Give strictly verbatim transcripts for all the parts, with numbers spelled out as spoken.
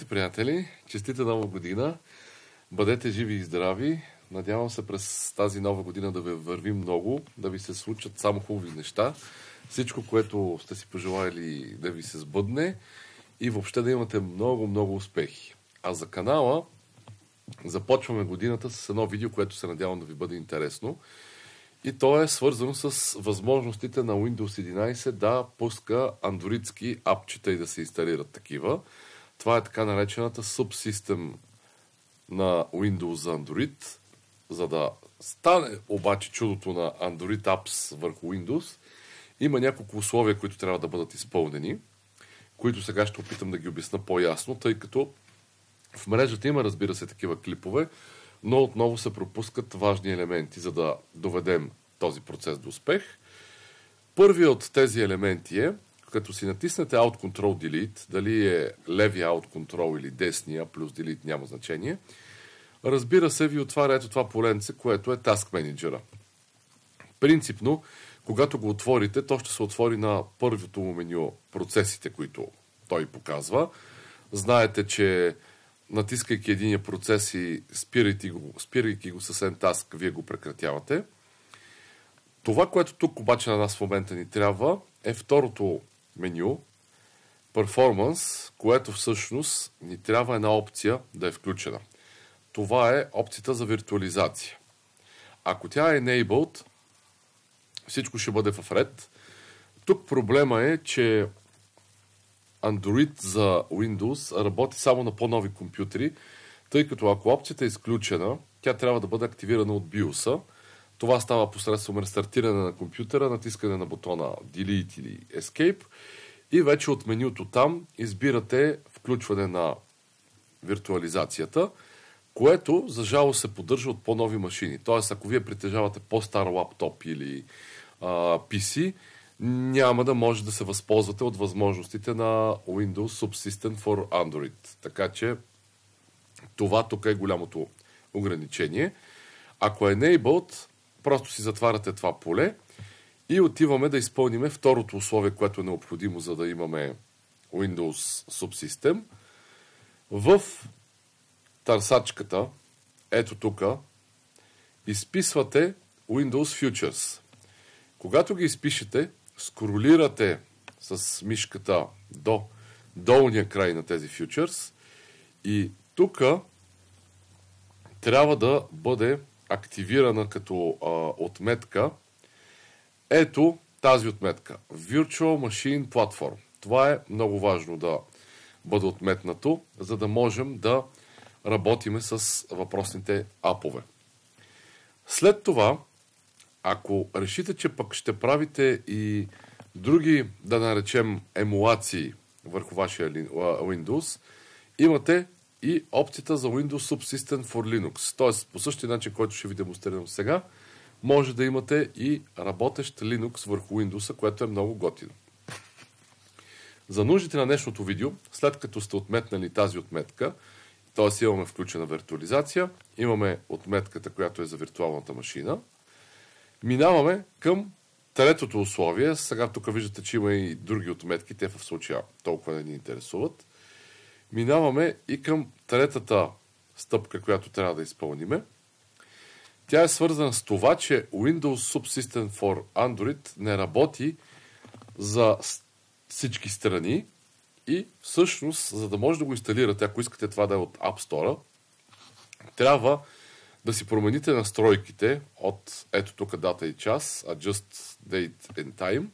приятели! Честита нова година! Бъдете живи и здрави! Надявам се през тази нова година да ви върви много, да ви се случат само хубави неща. Всичко, което сте си пожелали да ви се сбъдне и въобще да имате много-много успехи. А за канала започваме годината с едно видео, което се надявам да ви бъде интересно. И то е свързано с възможностите на Windows единайсет да пуска андроидски апчета и да се инсталират такива. Това е така наречената Subsystem на Windows за Android. За да стане обаче чудото на Android Apps върху Windows, има няколко условия, които трябва да бъдат изпълнени, които сега ще опитам да ги обясна по-ясно, тъй като в мрежата има, разбира се, такива клипове, но отново се пропускат важни елементи, за да доведем този процес до успех. Първият от тези елементи е, като си натиснете Alt Control Delete, дали е левия Alt Control или десния, плюс Delete няма значение, разбира се, ви отваря ето това поленце, което е Task Manager. Принципно, когато го отворите, то ще се отвори на първото му меню процесите, които той показва. Знаете, че натискайки единия процес и спирайки го, спирайки го с End Task, вие го прекратявате. Това, което тук обаче на нас в момента ни трябва, е второто меню, Performance, което всъщност ни трябва една опция да е включена. Това е опцията за виртуализация. Ако тя е enabled, всичко ще бъде в ред. Тук проблема е, че Android за Windows работи само на по-нови компютри, тъй като ако опцията е изключена, тя трябва да бъде активирана от биоса. Това става посредством рестартиране на компютъра, натискане на бутона Delete или Escape и вече от менюто там избирате включване на виртуализацията, което за жалост се поддържа от по-нови машини. Тоест, ако вие притежавате по-стар лаптоп или а, пи си, няма да може да се възползвате от възможностите на Windows Subsystem for Android. Така че това тук е голямото ограничение. Ако е enabled, просто си затваряте това поле и отиваме да изпълним второто условие, което е необходимо, за да имаме Windows Subsystem. В търсачката, ето тук, изписвате Windows Futures. Когато ги изпишете, скролирате с мишката до долния край на тези Futures и тук трябва да бъде активирана като а, отметка ето тази отметка. Virtual Machine Platform. Това е много важно да бъде отметнато, за да можем да работиме с въпросните апове. След това, ако решите, че пък ще правите и други, да наречем, емулации върху вашия Windows, имате и опцията за Windows Subsystem for Linux. Т.е. по същия начин, който ще ви демонстрирам сега, може да имате и работещ Linux върху Windows, което е много готино. За нуждите на днешното видео, след като сте отметнали тази отметка, т.е. имаме включена виртуализация, имаме отметката, която е за виртуалната машина, минаваме към третото условие. Сега тук виждате, че има и други отметки, те в случая толкова не ни интересуват. Минаваме и към третата стъпка, която трябва да изпълниме. Тя е свързана с това, че Windows Subsystem for Android не работи за всички страни и всъщност, за да може да го инсталирате, ако искате това да е от App Store, трябва да си промените настройките от ето тук дата и час, Adjust Date and Time.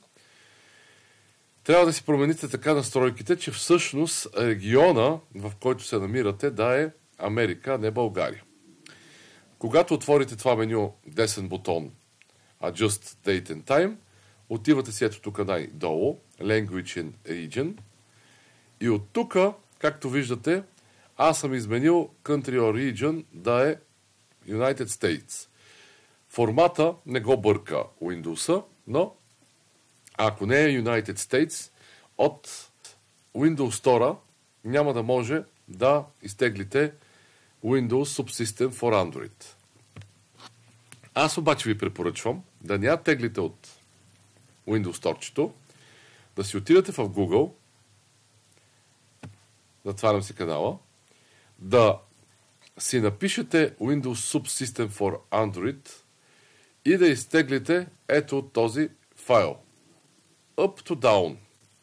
Трябва да си промените така настройките, че всъщност региона, в който се намирате, да е Америка, а не България. Когато отворите това меню, десен бутон Adjust Date and Time, отивате си ето тук най-долу, Language and Region, и от тук, както виждате, аз съм изменил Country or Region да е United States. Формата не го бърка Windows-а, но ако не е United States, от Windows Store няма да може да изтеглите Windows Subsystem for Android. Аз обаче ви препоръчвам да не я теглите от Windows Store-чето, да си отидете в Google затварям си канала, да си напишете Windows Subsystem for Android и да изтеглите ето този файл. Up to down.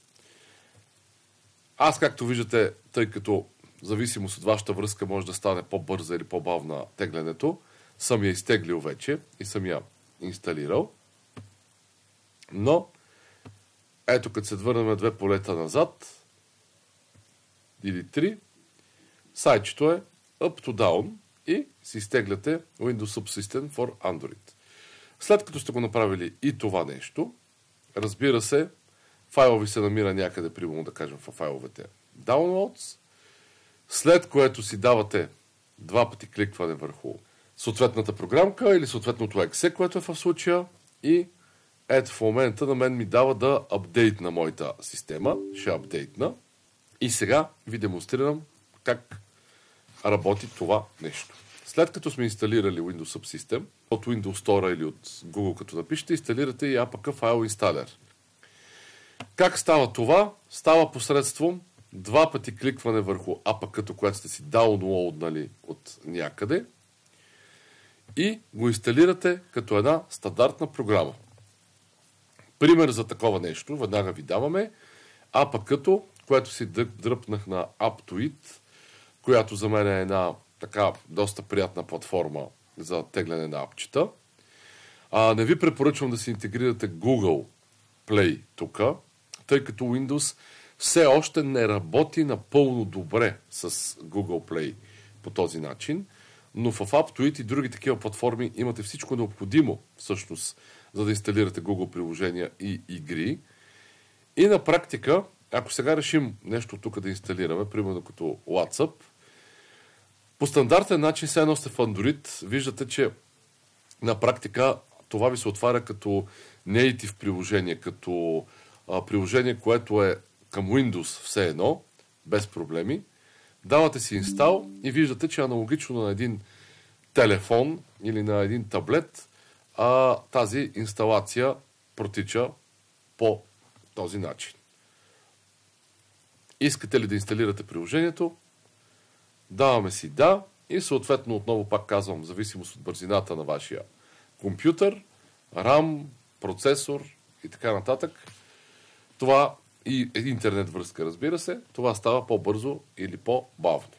Аз, както виждате, тъй като в зависимост от вашата връзка може да стане по-бърза или по-бавна теглянето, съм я изтеглил вече и съм я инсталирал. Но, ето като се върнем две полета назад, или три, сайтчето е up to down и си изтегляте Windows Subsystem for Android. След като сте го направили и това нещо, разбира се, файлът ви се намира някъде, примерно да кажем в файловете Downloads, след което си давате два пъти кликване върху съответната програмка или съответното ексе, което е в случая, и ето в момента на мен ми дава да апдейтна моята система. Ще апдейтна. И сега ви демонстрирам как работи това нещо. След като сме инсталирали Windows Subsystem, от Windows Store или от Google, като напишете, инсталирате и ей пи кей File Installer. Как става това? Става посредством два пъти кликване върху ей пи кей-то, което сте си даунлоуднали от някъде, и го инсталирате като една стандартна програма. Пример за такова нещо, веднага ви даваме ей пи кей-то, което си дръпнах на Aptoide, която за мен е една така доста приятна платформа за тегляне на апчета. А, не ви препоръчвам да си интегрирате Google Play тук, тъй като Windows все още не работи напълно добре с Google Play по този начин, но в Aptoide и други такива платформи имате всичко необходимо всъщност, за да инсталирате Google приложения и игри. И на практика, ако сега решим нещо тук да инсталираме, примерно като WhatsApp, по стандартен начин, все едно сте в Android, виждате, че на практика това ви се отваря като native приложение, като а, приложение, което е към Windows все едно, без проблеми. Давате си инстал и виждате, че аналогично на един телефон или на един таблет, а, тази инсталация протича по този начин. Искате ли да инсталирате приложението? Даваме си да и съответно отново пак казвам, в зависимост от бързината на вашия компютър, RAM, процесор и така нататък. Това и интернет връзка, разбира се, това става по-бързо или по-бавно.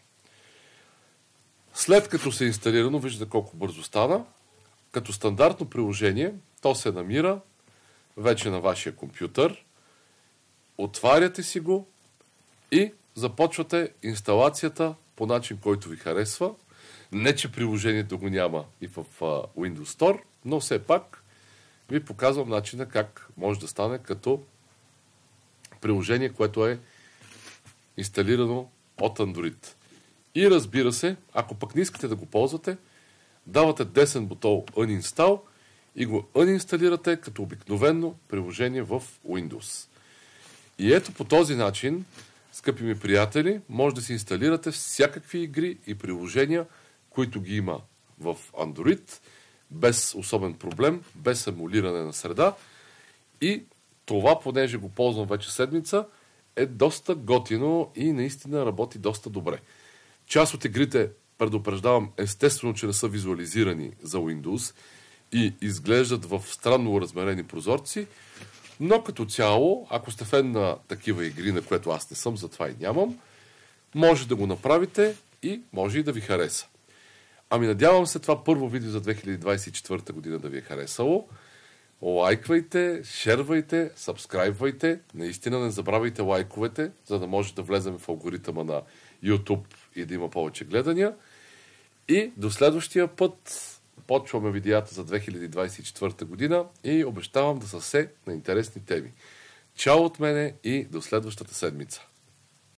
След като се е инсталирано, виждате колко бързо стана, като стандартно приложение, то се намира вече на вашия компютър, отваряте си го и започвате инсталацията по начин, който ви харесва. Не, че приложението го няма и в Windows Store, но все пак ви показвам начина как може да стане като приложение, което е инсталирано от Android. И разбира се, ако пък не искате да го ползвате, давате десен бутон Uninstall и го uninstallирате като обикновено приложение в Windows. И ето по този начин, скъпи ми приятели, може да си инсталирате всякакви игри и приложения, които ги има в Android, без особен проблем, без емулиране на среда. И това, понеже го ползвам вече седмица, е доста готино и наистина работи доста добре. Част от игрите, предупреждавам, естествено, че не са визуализирани за Windows и изглеждат в странно размерени прозорци, но като цяло, ако сте фен на такива игри, на което аз не съм, затова и нямам, може да го направите и може и да ви хареса. Ами надявам се това първо видео за две хиляди двадесет и четвърта година да ви е харесало. Лайквайте, шервайте, сабскрайбвайте. Наистина не забравяйте лайковете, за да може да влезем в алгоритъма на YouTube и да има повече гледания. И до следващия път почваме видеята за две хиляди двадесет и четвърта година и обещавам да са все на интересни теми. Чао от мене и до следващата седмица!